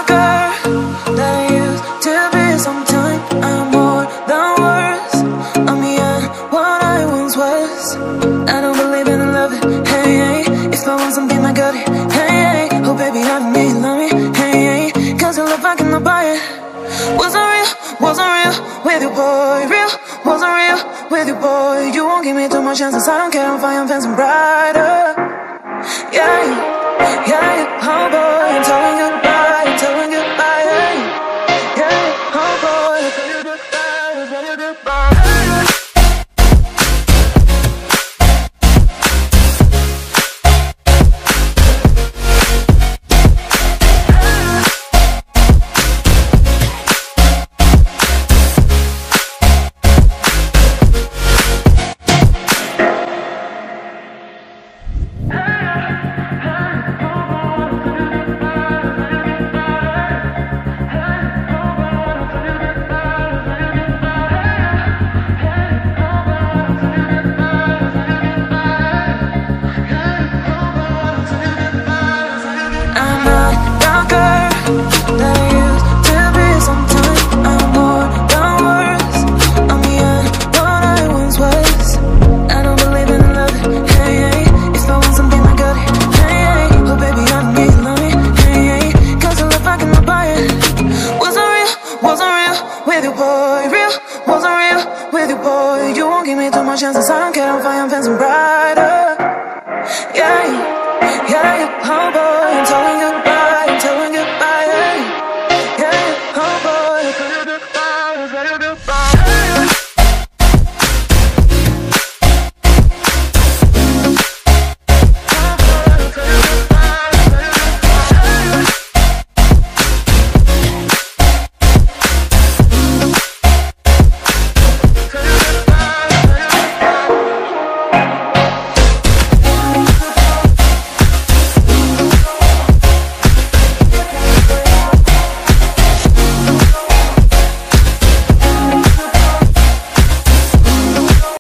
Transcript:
darker than I used to be. Sometimes I'm more than words. I'm beyond what I once was. I don't believe in love, hey, hey. If I want something, I got it, hey, hey. Oh baby, I don't need love me, hey, hey. Cause your love I cannot buy it. Wasn't real with you, boy. Real, wasn't real with you, boy. You won't give me too much chances, I don't care, I'm fine, I'm fancy brighter. Yeah, yeah, oh boy, I'm telling goodbye, I'm telling goodbye, yeah, yeah, oh boy, I'm telling you goodbye, I'm telling you goodbye. Chances, I don't care, I'm fine, I'm fancy brighter. Yeah.